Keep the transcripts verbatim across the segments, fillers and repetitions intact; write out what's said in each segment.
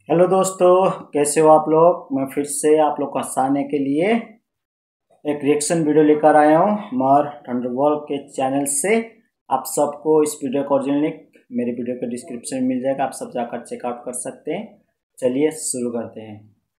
Hello दोस्तों, कैसे हो आप लोग। मैं फिर से आप लोग को हंसाने के लिए एक रिएक्शन वीडियो लेकर आया हूँ मार थंडरबॉल्ट के चैनल से। आप सबको इस वीडियो का ओरिजिनल लिंक मेरे वीडियो के डिस्क्रिप्शन में मिल जाएगा, आप सब जाकर चेकआउट कर सकते हैं। चलिए शुरू करते हैं।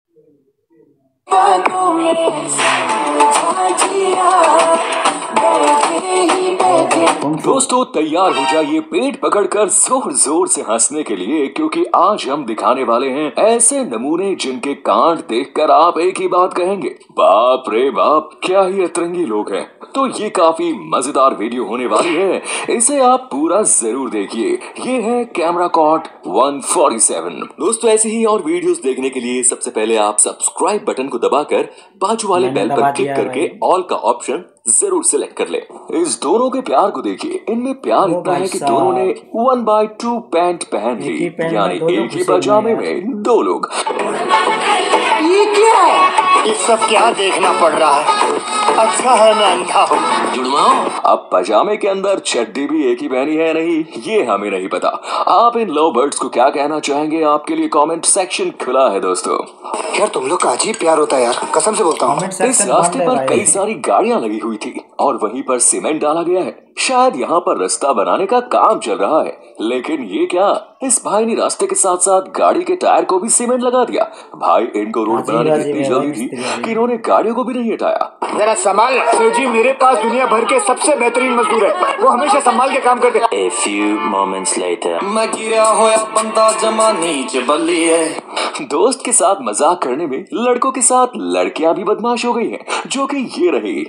दोस्तों तैयार हो जाइए पेट पकड़कर जोर जोर से हंसने के लिए, क्योंकि आज हम दिखाने वाले हैं ऐसे नमूने जिनके कांड देखकर आप एक ही बात कहेंगे, बाप रे बाप, क्या ही अतरंगी लोग हैं। तो ये काफी मजेदार वीडियो होने वाली है, इसे आप पूरा जरूर देखिए। ये है कैमरा कॉट एक सौ सैंतालीस। दोस्तों ऐसे ही और वीडियोस देखने के लिए सबसे पहले आप सब्सक्राइब बटन को दबाकर बाजू वाले बेल पर क्लिक करके ऑल का ऑप्शन जरूर सिलेक्ट कर ले। इस दोनों के प्यार को देखिए, इनमें प्यार इतना है कि दोनों ने वन बाय टू पैंट पहन ली, यानी एक ही पजामे में दो लोग। ये क्या है? ये सब क्या देखना पड़ रहा है? अच्छा है मैं अंधा हूँ। जुड़वाओ, अब पजामे के अंदर चड्डी भी एक ही पहनी है नहीं, ये हमें नहीं पता। आप इन लव बर्ड्स को क्या कहना चाहेंगे, आपके लिए कमेंट सेक्शन खुला है दोस्तों। यार तुम लोग का अजीब प्यार होता है यार, कसम से बोलता हूँ। इस रास्ते पर कई सारी गाड़ियां लगी हुई थी और वहीं पर सीमेंट डाला गया है। शायद यहाँ पर रास्ता बनाने का काम चल रहा है, लेकिन ये क्या, इस भाई ने रास्ते के साथ साथ गाड़ी के टायर को भी सीमेंट लगा दिया। भाई इनको रोड बनाने की इतनी जल्दी थी कि इन्होंने गाड़ियों को भी नहीं हटाया। जरा संभाल सर जी, मेरे पास दुनिया भर के सबसे बेहतरीन मजदूर है, वो हमेशा संभाल के काम करते हैं। A few moments later, मैं गिरा होया बंदा जमा नीचे बल्ली है। दोस्त के साथ मजाक करने में लड़कों के साथ लड़कियां भी बदमाश हो गई हैं, जो कि ये रही।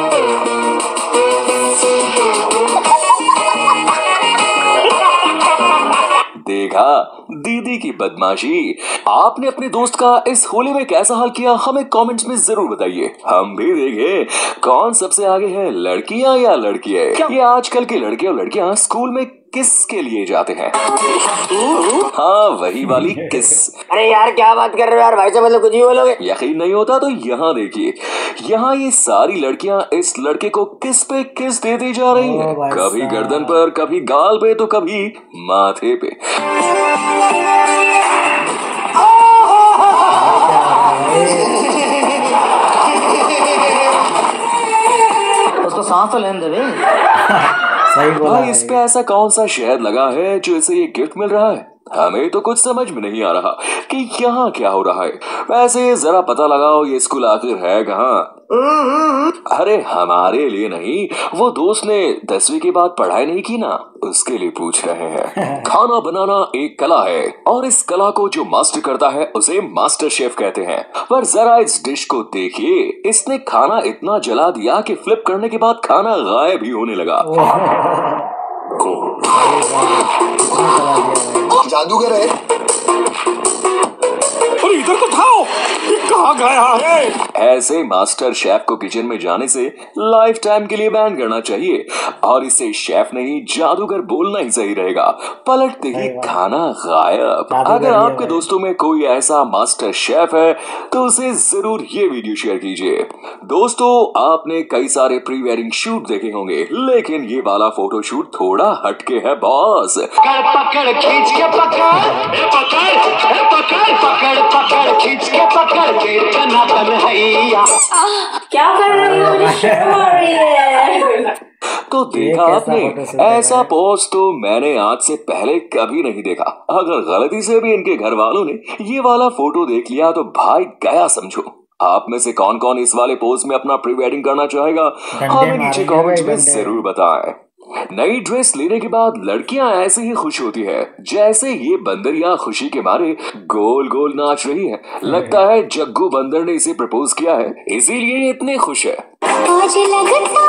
देखा दीदी की बदमाशी। आपने अपने दोस्त का इस होली में कैसा हाल किया, हमें कमेंट्स में जरूर बताइए, हम भी देखें कौन सबसे आगे है, लड़कियां या लड़कियां। ये आजकल के लड़के और लड़कियां स्कूल में किस के लिए जाते हैं? हाँ वही वाली किस। अरे यार क्या बात कर रहे हो यार, भाई से मतलब कुछ ही बोलोगे। यकीन नहीं होता तो यहाँ देखिए, यहाँ ये सारी लड़कियाँ इस लड़के को किस पे किस देती जा रही हैं, कभी गर्दन पर, कभी गाल पे, तो कभी माथे पे। उसको सांस तो लेने दे। सही बोला भाई, इस पे ऐसा कौन सा शहद लगा है जो इसे ये गिफ्ट मिल रहा है? हमें तो कुछ समझ में नहीं आ रहा कि यहाँ क्या हो रहा है। वैसे जरा पता लगाओ ये स्कूल आखिर है कहाँ? अरे हमारे लिए नहीं, वो दोस्त ने दसवीं के बाद पढ़ाई नहीं की ना, उसके लिए पूछ रहे हैं। खाना बनाना एक कला है और इस कला को जो मास्टर करता है उसे मास्टर शेफ कहते हैं। पर जरा इस डिश को देखिए, इसने खाना इतना जला दिया कि फ्लिप करने के बाद खाना गायब ही होने लगा। जादूगर है। और इधर तो था, कहाँ गया है? ऐसे मास्टर शेफ को किचन में जाने से लाइफ टाइम के लिए बैन करना चाहिए, और इसे शेफ नहीं जादूगर बोलना ही सही रहेगा। पलटते ही खाना गायब। अगर आपके दोस्तों में कोई ऐसा मास्टर शेफ है तो उसे जरूर ये वीडियो शेयर कीजिए। दोस्तों आपने कई सारे प्री वेडिंग शूट देखे होंगे, लेकिन ये वाला फोटो शूट थोड़ा हटके है बॉस। पकड़ खींच के पकड़ पकड़ पकड़ पकड़ पकड़ खींच के पकड़ के तनातन हैया। क्या कर रही हो? मुझे शर्म आ रही है। तो देखा आपने, ऐसा पोज तो मैंने आज से पहले कभी नहीं देखा। अगर गलती से भी इनके घर वालों ने ये वाला फोटो देख लिया तो भाई गया समझो। आप में से कौन कौन इस वाले पोज में अपना प्री वेडिंग करना चाहेगा, हमें नीचे कमेंट्स में जरूर बताएं। नई ड्रेस लेने के बाद लड़कियां ऐसे ही खुश होती है जैसे ये बंदरिया खुशी के मारे गोल गोल नाच रही है। लगता है जग्गू बंदर ने इसे प्रपोज किया है, इसीलिए ये इतने खुश है। आज लगता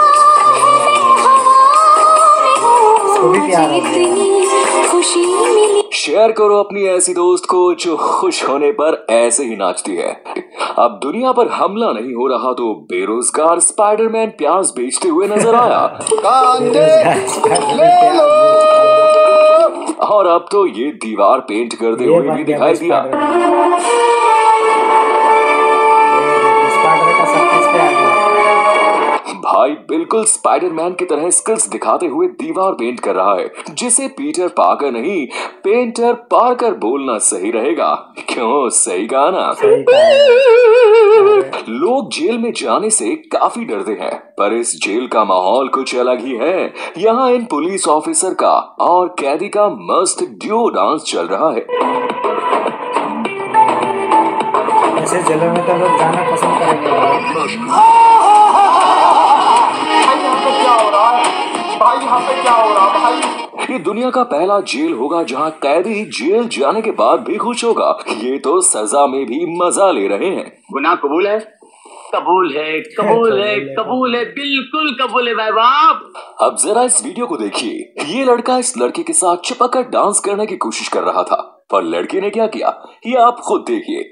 है इतनी खुशी मिली। शेयर करो अपनी ऐसी दोस्त को जो खुश होने पर ऐसे ही नाचती है। अब दुनिया पर हमला नहीं हो रहा तो बेरोजगार स्पाइडरमैन प्याज बेचते हुए नजर आया। और अब तो ये दीवार पेंट करते हुए भी दिखाई दिया। भाई बिल्कुल स्पाइडरमैन की तरह स्किल्स दिखाते हुए दीवार पेंट कर रहा है, जिसे पीटर पार्कर नहीं पेंटर पार्कर बोलना सही रहेगा। क्यों, सही कहा ना? लोग जेल में जाने से काफी डरते हैं, पर इस जेल का माहौल कुछ अलग ही है। यहाँ इन पुलिस ऑफिसर का और कैदी का मस्त ड्यू डांस चल रहा है। ऐसे जेलों में तो लोग जाना पसंद करेंगे। क्या हो रहा है भाई? यहाँ पे क्या हो रहा है भाई? ये दुनिया का पहला जेल होगा जहाँ कैदी जेल जाने के बाद भी खुश होगा। ये तो सजा में भी मजा ले रहे हैं। गुनाह कबूल है, कबूल है, कबूल है, कबूल है, बिल्कुल कबूल है भाई बाप। अब जरा इस वीडियो को देखिए। ये लड़का इस लड़के के साथ चिपक कर डांस करने की कोशिश कर रहा था, पर लड़के ने क्या किया ये आप खुद देखिए।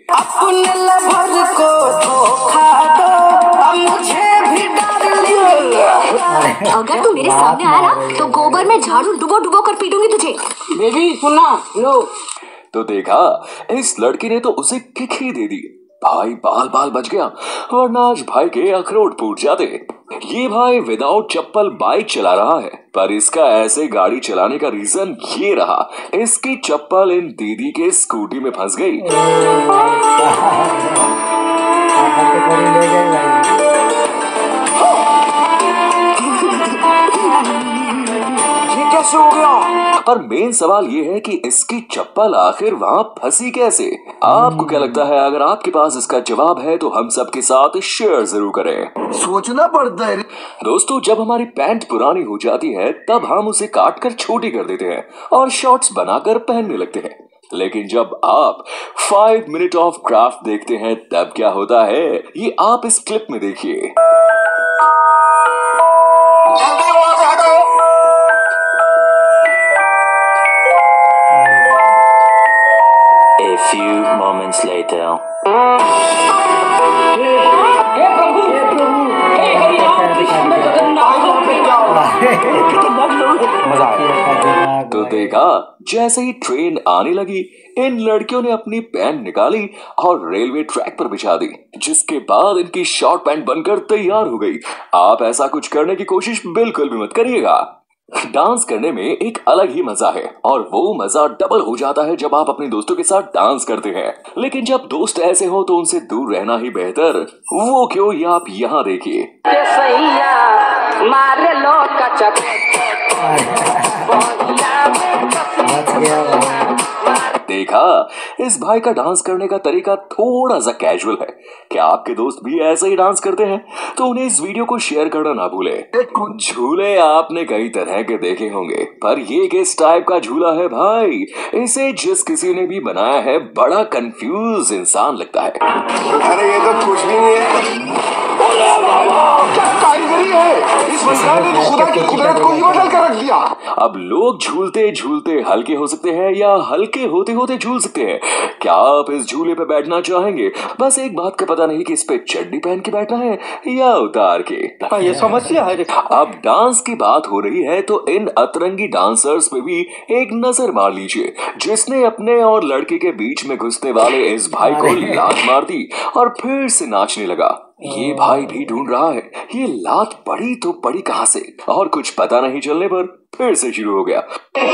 अगर तू मेरे सामने आया ना तो गोबर में झाड़ू डुबो डुबो कर पीटूंगी तुझे। बेबी सुनना लो। तो देखा, इस लड़की ने तो उसे किक ही दे दी। भाई बाल बाल बच गया, वरना आज भाई के अखरोट फूट जाते। ये भाई विदाउट चप्पल बाइक चला रहा है, पर इसका ऐसे गाड़ी चलाने का रीजन ये रहा, इसकी चप्पल इन दीदी के स्कूटी में फंस गई। कैसे हो गया? पर मेन सवाल ये है कि इसकी चप्पल आखिर वहाँ फंसी कैसे? आपको क्या लगता है? अगर आपके पास इसका जवाब है तो हम सबके साथ शेयर जरूर करें। सोचना पड़ता है दोस्तों, जब हमारी पैंट पुरानी हो जाती है तब हम उसे काट कर छोटी कर देते हैं और शॉर्ट्स बनाकर पहनने लगते हैं, लेकिन जब आप फाइव मिनट ऑफ क्राफ्ट देखते हैं तब क्या होता है, ये आप इस क्लिप में देखिए। A few moments later. हे प्रभु, हे प्रभु, हे हरि राम कृष्ण जगन्नाथ। मजा आया। तो देखा, जैसे ही ट्रेन आने लगी इन लड़कियों ने अपनी पैंट निकाली और रेलवे ट्रैक पर बिछा दी, जिसके बाद इनकी शॉर्ट पैंट बनकर तैयार हो गई। आप ऐसा कुछ करने की कोशिश बिल्कुल भी मत करिएगा। डांस करने में एक अलग ही मजा है, और वो मजा डबल हो जाता है जब आप अपने दोस्तों के साथ डांस करते हैं। लेकिन जब दोस्त ऐसे हो तो उनसे दूर रहना ही बेहतर। वो क्यों, ये आप यहाँ देखिए। मारे लो देखा, इस भाई का डांस करने का तरीका थोड़ा सा कैजुअल है। क्या आपके दोस्त भी ऐसे ही डांस करते हैं? तो उन्हें इस वीडियो को शेयर करना ना भूले। झूले आपने कई तरह के देखे होंगे, पर ये किस टाइप का झूला है भाई? इसे जिस किसी ने भी बनाया है बड़ा कंफ्यूज इंसान लगता है। अरे ये तो कुछ भी नहीं है, क्या कारीगरी है इस इंसान ने, तो खुदा की कुदरत को ही बदल कर रख दिया। अब लोग झूलते झूलते हल्के हो सकते हैं या हल्के होते होते झूल सकते हैं। क्या आप इस झूले पे बैठना चाहेंगे? बस एक बात का पता नहीं कि इस पे चड्डी पहन के बैठना है या उतार के। ये समस्या है। अब डांस की बात हो रही है तो इन अतरंगी डांसर्स पे भी एक नजर मार लीजिए, जिसने अपने और लड़के के बीच में घुसने वाले इस भाई को लात मार दी और फिर से नाचने लगा। ये भाई भी ढूंढ रहा है ये लात पड़ी तो पड़ी कहां से, और कुछ पता नहीं चलने पर फिर से शुरू हो गया।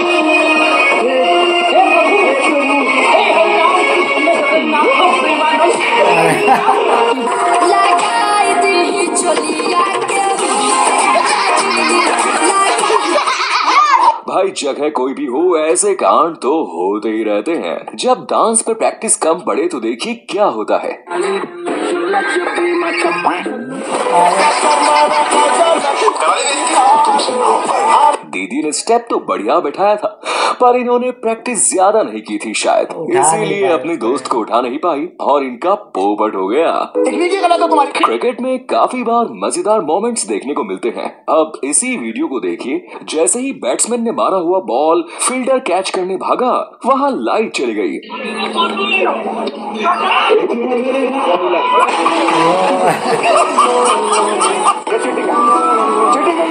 भाई जगह कोई भी हो, ऐसे कांड तो होते ही रहते हैं। जब डांस पे प्रैक्टिस कम पड़े तो देखिए क्या होता है। दीदी ने स्टेप तो बढ़िया बैठाया था, पर इन्होंने प्रैक्टिस ज्यादा नहीं की थी शायद, इसीलिए अपने दोस्त को उठा नहीं पाई और इनका पोपट हो गया। क्रिकेट में काफी बार मजेदार मोमेंट्स देखने को मिलते हैं। अब इसी वीडियो को देखिए। जैसे ही बैट्समैन ने मारा हुआ बॉल फील्डर कैच करने भागा, वहां लाइट चली गई।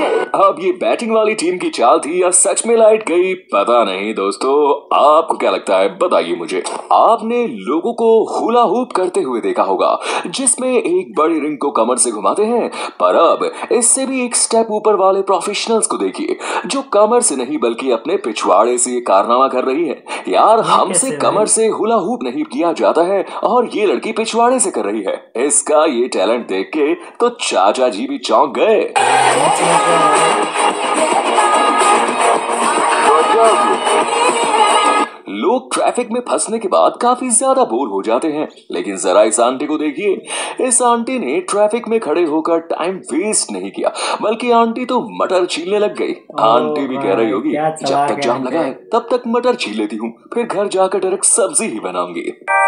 अब ये बैटिंग वाली टीम की चाल थी या सच में लाइट गई, पता नहीं दोस्तों। आपको क्या लगता है बताइए मुझे। आपने लोगों को हुला हूप करते हुए देखा होगा, जिसमें एक बड़ी रिंग को कमर से घुमाते हैं, पर अब इससे भी एक स्टेप ऊपर वाले प्रोफेशनल्स को देखिए, जो कमर से नहीं बल्कि अपने पिछवाड़े से ये कारनामा कर रही है। यार हमसे कमर से हुला हूप नहीं किया जाता है और ये लड़की पिछवाड़े से कर रही है। इसका ये टैलेंट देख के तो चाचा जी भी चौंक गए। लोग ट्रैफिक में फंसने के बाद काफी ज्यादा बोर हो जाते हैं, लेकिन जरा इस आंटी को देखिए। इस आंटी ने ट्रैफिक में खड़े होकर टाइम वेस्ट नहीं किया, बल्कि आंटी तो मटर छीलने लग गई। आंटी भी कह रही होगी, जब तक जाम लगा है तब तक मटर छील लेती हूँ, फिर घर जाकर डायरेक्ट सब्जी ही बनाऊंगी।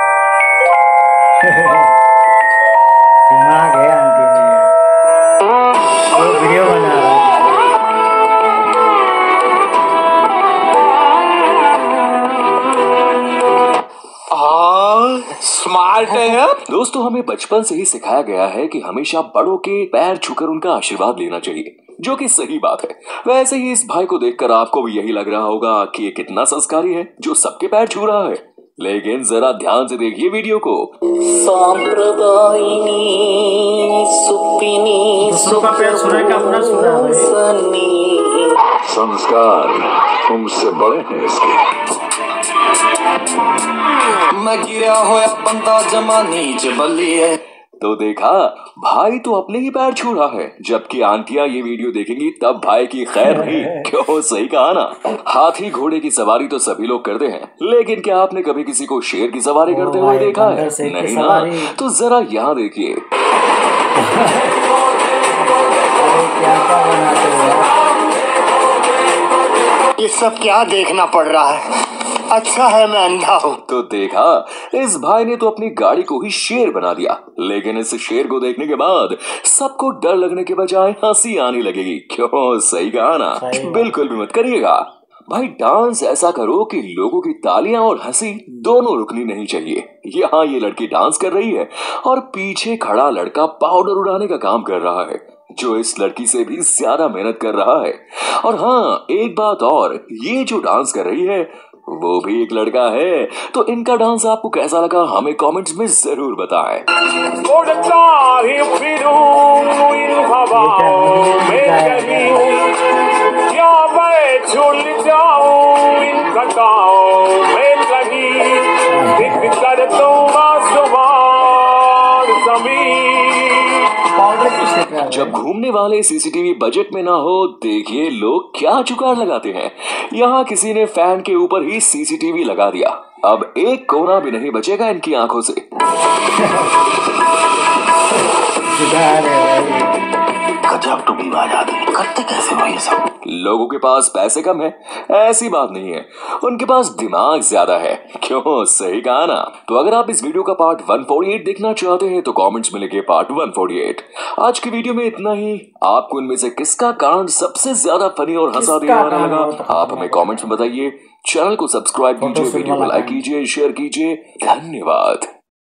दिमाग है आंटी में, वो वीडियो बना रहा है। स्मार्ट है। दोस्तों हमें बचपन से ही सिखाया गया है कि हमेशा बड़ों के पैर छूकर उनका आशीर्वाद लेना चाहिए, जो कि सही बात है। वैसे ही इस भाई को देखकर आपको भी यही लग रहा होगा कि ये कितना संस्कारी है जो सबके पैर छू रहा है, लेकिन जरा ध्यान से देखिए वीडियो को। सांप्रदायिनी सुपिनी संस्कार तुमसे बड़े हैं इसके। मैं गिरा होया बंदा जमा नीच बल्ली है। तो देखा, भाई तो अपने ही पैर छू रहा है, जबकि आंटियां ये वीडियो देखेंगी तब भाई की खैर नहीं। क्यों, सही कहा ना। हाथी घोड़े की सवारी तो सभी लोग करते हैं, लेकिन क्या आपने कभी किसी को शेर की सवारी करते हुए देखा है? नहीं ना। तो जरा यहाँ देखिए। ये सब क्या देखना पड़ रहा है? अच्छा है मैं अंधा हूँ। तो देखा, इस भाई ने तो अपनी गाड़ी को ही शेर बना दिया, लेकिन इस शेर को देखने के बाद सबको डर लगने के बजाय हंसी आने लगेगी। क्यों, सही कहा ना। बिल्कुल भी मत करिएगा भाई। डांस ऐसा करो कि लोगों की तालियां और हंसी दोनों रुकनी नहीं चाहिए। यहाँ ये लड़की डांस कर रही है और पीछे खड़ा लड़का पाउडर उड़ाने का काम कर रहा है, जो इस लड़की से भी ज्यादा मेहनत कर रहा है। और हाँ, एक बात और, ये जो डांस कर रही है वो भी एक लड़का है। तो इनका डांस आपको कैसा लगा हमें कमेंट्स में जरूर बताएं। जब घूमने वाले सीसीटीवी बजट में ना हो, देखिए लोग क्या जुगाड़ लगाते हैं। यहाँ किसी ने फैन के ऊपर ही सीसीटीवी लगा दिया, अब एक कोना भी नहीं बचेगा इनकी आंखों से। गजब टुकड़ीबाज आदमी, करते कैसे हो ये सब? लोगों के पास पैसे कम है ऐसी बात नहीं है, उनके पास दिमाग ज्यादा है। क्यों, सही कहा ना। तो अगर आप इस वीडियो का पार्ट एक सौ अड़तालीस देखना चाहते हैं तो कमेंट्स में लिखिए पार्ट एक सौ अड़तालीस। आज की वीडियो में इतना ही। आपको इनमें से किसका कांड सबसे ज्यादा फनी और हंसा देने वाला लगा, आप हमें कमेंट्स में बताइए। चैनल को सब्सक्राइब कीजिए, वीडियो को लाइक कीजिए, शेयर कीजिए। धन्यवाद।